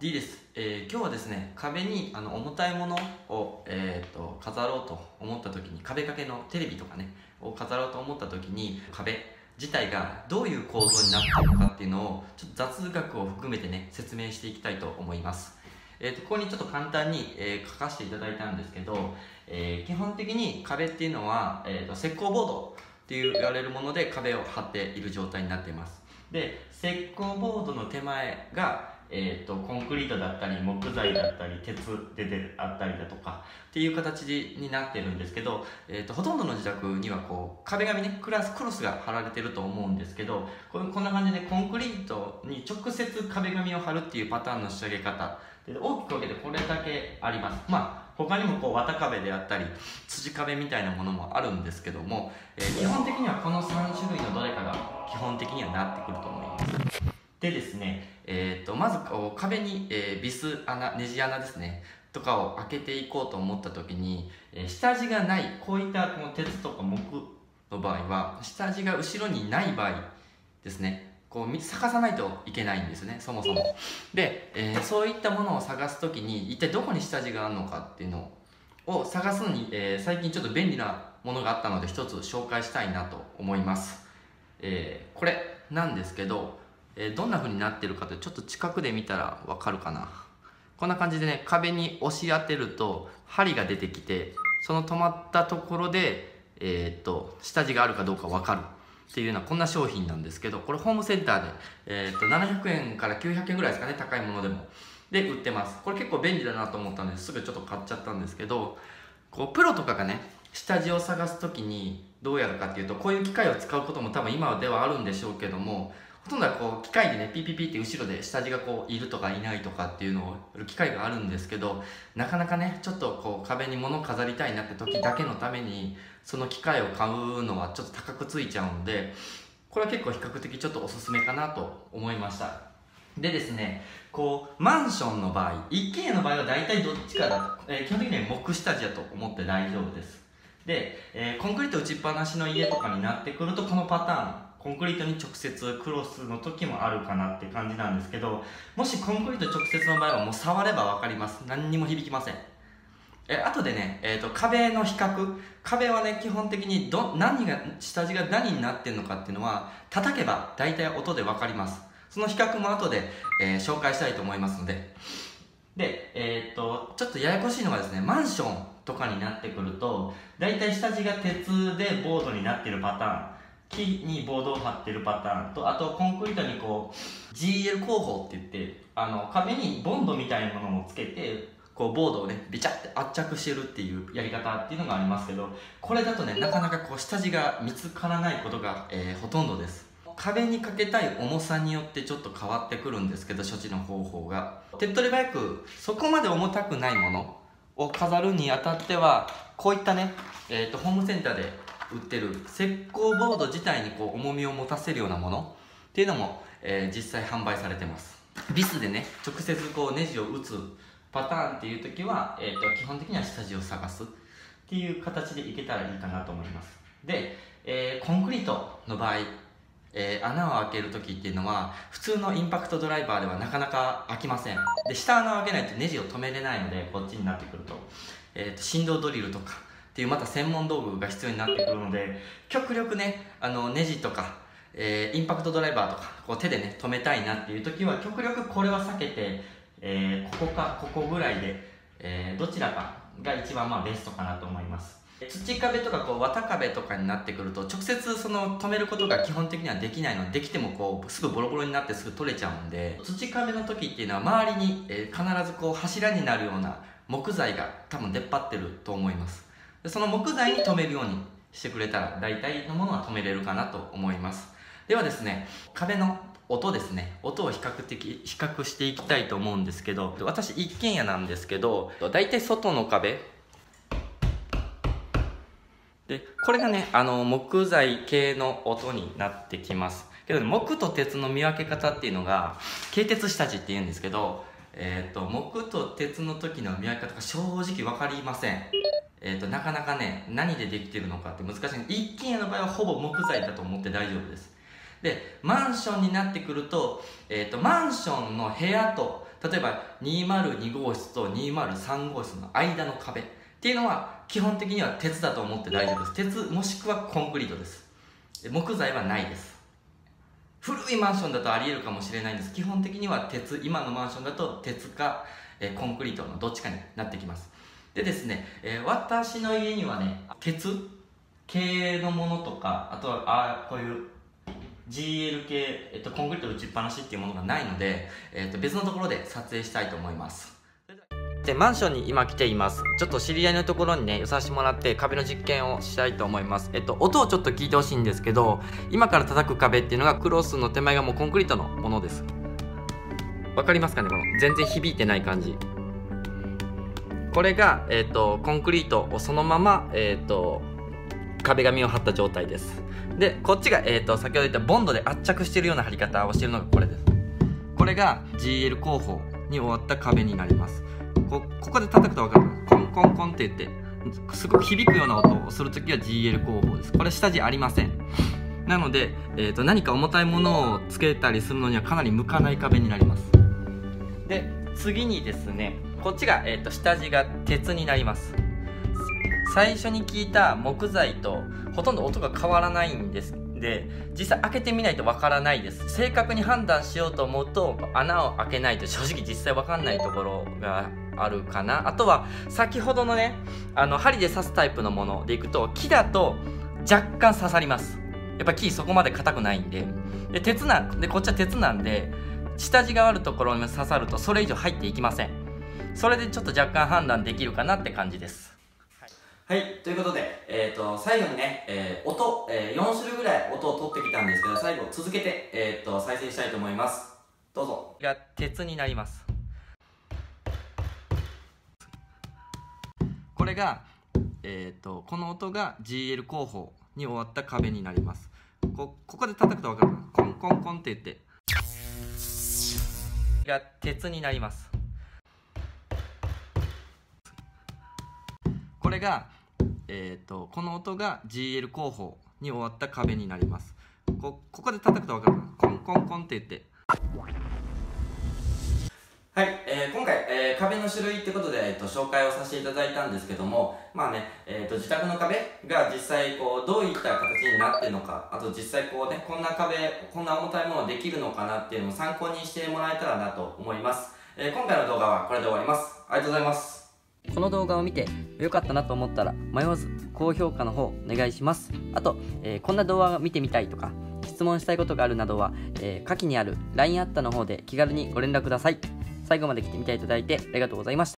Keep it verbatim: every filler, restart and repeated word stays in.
D です、えー、今日はですね、壁にあの重たいものを、えー、と飾ろうと思った時に、壁掛けのテレビとかねを飾ろうと思った時に、壁自体がどういう構造になっているのかっていうのをちょっと雑学を含めてね説明していきたいと思います。えー、とここにちょっと簡単に、えー、書かせていただいたんですけど、えー、基本的に壁っていうのは、えー、と石膏ボードっていう言われるもので壁を張っている状態になっています。で、石膏ボードの手前がえー、とコンクリートだったり木材だったり鉄でであったりだとかっていう形になってるんですけど、えー、とほとんどの自宅にはこう壁紙ねクラスクロスが貼られてると思うんですけど、ここんな感じでコンクリートに直接壁紙を貼るっていうパターンの仕上げ方で、大きく分けてこれだけあります。まあ他にもこう綿壁であったり辻壁みたいなものもあるんですけども、えー、基本的にはこのさん種類のどれかが基本的にはなってくると思います。でですね、えー、とまずこう壁に、えー、ビス穴、ネジ穴ですねとかを開けていこうと思った時に、えー、下地がない、こういったこの鉄とか木の場合は下地が後ろにない場合ですね、こう逆さないといけないんですね、そもそも。で、えー、そういったものを探す時に一体どこに下地があるのかっていうのを探すのに、えー、最近ちょっと便利なものがあったので一つ紹介したいなと思います。えー、これなんですけど、えー、どんな風になってるかとちょっと近くで見たらわかるかな。こんな感じでね、壁に押し当てると針が出てきて、その止まったところで、えー、っと下地があるかどうかわかるっていうようなこんな商品なんですけど、これホームセンターで、えー、っとななひゃくえんからきゅうひゃくえんぐらいですかね、高いものでもで売ってます。これ結構便利だなと思ったのですぐちょっと買っちゃったんですけど、こうプロとかがね下地を探す時にどうやるかっていうと、こういう機械を使うことも多分今ではあるんでしょうけども、ほとんどはこう機械でねピッピッピッって後ろで下地がこういるとかいないとかっていうのをやる機械があるんですけど、なかなかねちょっとこう壁に物を飾りたいなって時だけのためにその機械を買うのはちょっと高くついちゃうので、これは結構比較的ちょっとおすすめかなと思いました。でですね、こうマンションの場合、一軒家の場合は大体どっちかだと、えー、基本的には木下地だと思って大丈夫です。で、えー、コンクリート打ちっぱなしの家とかになってくるとこのパターン、コンクリートに直接クロスの時もあるかなって感じなんですけど、もしコンクリート直接の場合はもう触れば分かります。何にも響きません。え後でね、えーと、壁の比較、壁はね基本的にど何が下地が何になってるのかっていうのは叩けば大体音で分かります。その比較も後で、えー、紹介したいと思いますので。で、えー、っとちょっとややこしいのがですね、マンションとかになってくると大体下地が鉄でボードになってるパターン、木にボードを貼ってるパターンと、あとコンクリートにこう ジーエル 工法って言って、あの壁にボンドみたいなものをつけてこうボードをねビチャって圧着してるっていうやり方っていうのがありますけど、これだとねなかなかこう下地が見つからないことが、えー、ほとんどです。壁にかけたい重さによってちょっと変わってくるんですけど、処置の方法が手っ取り早くそこまで重たくないものを飾るにあたっては、こういったね、えー、とホームセンターで売ってる石膏ボード自体にこう重みを持たせるようなものっていうのも、えー、実際販売されてます。ビスでね直接こうネジを打つパターンっていう時は、えー、と基本的には下地を探すっていう形でいけたらいいかなと思います。で、えー、コンクリートの場合、えー、穴を開ける時っていうのは普通のインパクトドライバーではなかなか開きません。で、下穴を開けないとネジを止めれないので、こっちになってくると、えー、と振動ドリルとかっていうまた専門道具が必要になってくるので、極力ねあのネジとか、えー、インパクトドライバーとかこう手でね止めたいなっていう時は極力これは避けて、えー、ここかここぐらいで、えー、どちらかが一番まあベストかなと思います。土壁とかこう綿壁とかになってくると直接その止めることが基本的にはできないので、できてもこうすぐボロボロになってすぐ取れちゃうんで、土壁の時っていうのは周りに、えー、必ずこう柱になるような木材が多分出っ張ってると思います。でその木材に止めるようにしてくれたら大体のものは止めれるかなと思います。ではですね、壁の音ですね、音を比較的比較していきたいと思うんですけど、私一軒家なんですけど、大体外の壁で、これがねあの木材系の音になってきますけど、木と鉄の見分け方っていうのが軽鉄下地っていうんですけど、えー、と木と鉄の時の見分け方が正直分かりません。えー、となかなかね何でできてるのかって難しい。一軒家の場合はほぼ木材だと思って大丈夫です。で、マンションになってくると、えー、とマンションの部屋と例えばにまるに号室とにまるさん号室の間の壁っていうのは基本的には鉄だと思って大丈夫です。鉄もしくはコンクリートです。木材はないです。古いマンションだとありえるかもしれないんです。基本的には鉄、今のマンションだと鉄か、えー、コンクリートのどっちかになってきます。でですね、えー、私の家にはね、鉄系のものとか、あとはあこういう ジーエル 系、えっと、コンクリート打ちっぱなしっていうものがないので、えっと、別のところで撮影したいと思います。で、マンションに今来ています。ちょっと知り合いのところにね、寄させてもらって壁の実験をしたいと思います。えっと、音をちょっと聞いてほしいんですけど、今から叩く壁っていうのがクロスの手前がもうコンクリートのものです。わかりますかね、この全然響いてない感じ。これが、えっと、コンクリートをそのまま、えっと、壁紙を貼った状態です。で、こっちが、えっと、先ほど言ったボンドで圧着しているような貼り方をしているのがこれです。これが ジーエル 工法に終わった壁になります。こ, ここで叩くと分かる。コンコンコンって言ってすごく響くような音をするときは ジーエル 工法です。これ下地ありません。なので、えー、と何か重たいものをつけたりするのにはかなり向かない壁になります。で、次にですね、こっちが、えー、と下地が鉄になります。最初に聞いた木材とほとんど音が変わらないんです。で、実際開けてみないとわからないです。正確に判断しようと思うと穴を開けないと正直実際わかんないところがあるかな。あとは先ほどのね、あの針で刺すタイプのものでいくと木だと若干刺さります。やっぱ木そこまで硬くないんで、で鉄なんで、こっちは鉄なんで下地があるところに刺さるとそれ以上入っていきません。それでちょっと若干判断できるかなって感じです。はい、ということで、えー、と最後にね、えー、音、えー、よん種類ぐらい音を取ってきたんですけど、最後続けて、えー、と再生したいと思います。どうぞ。が鉄になります。これが、えー、とこの音が ジーエル 工法に終わった壁になります。 こ, ここで叩くと分かる。コンコンコンって言ってが鉄になります。これがえー、とこの音が ジーエル 工法に終わった壁になります。 こ, ここで叩くと分かる。コンコンコンって言ってはい、えー、今回、えー、壁の種類ってことで、えー、と紹介をさせていただいたんですけども、まあね、えー、と自宅の壁が実際こうどういった形になってるのか、あと実際こうね、こんな壁、こんな重たいものできるのかなっていうのを参考にしてもらえたらなと思います。えー、今回の動画はこれで終わります。ありがとうございます。この動画を見て良かったなと思ったら迷わず高評価の方お願いします。あと、えー、こんな動画を見てみたいとか質問したいことがあるなどは、えー、下記にある ライン アットの方で気軽にご連絡ください。最後まで来てみていただいてありがとうございました。